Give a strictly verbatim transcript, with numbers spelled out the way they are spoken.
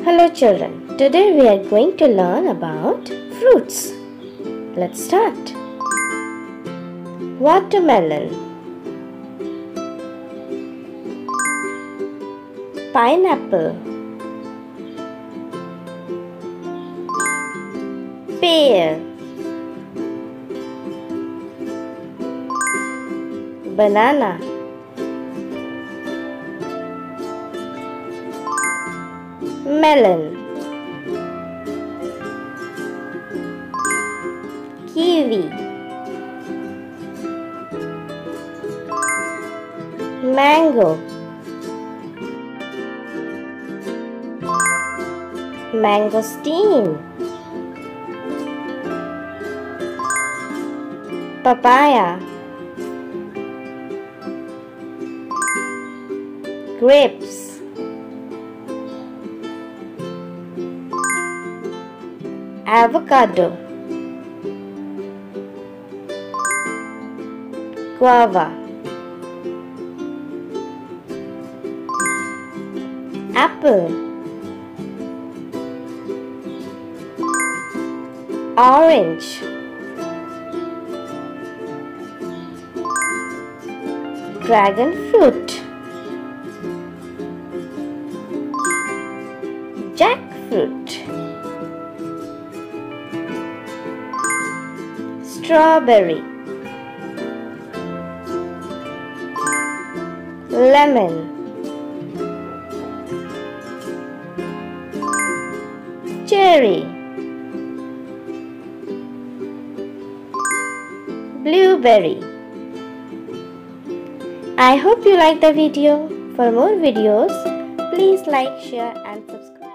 Hello children, today we are going to learn about fruits. Let's start. Watermelon, pineapple, pear, banana, melon, kiwi, mango, mangosteen, papaya, grapes, avocado, guava, apple, orange, dragon fruit, jackfruit, strawberry, lemon, cherry, blueberry. I hope you like the video. For more videos, please like, share and subscribe.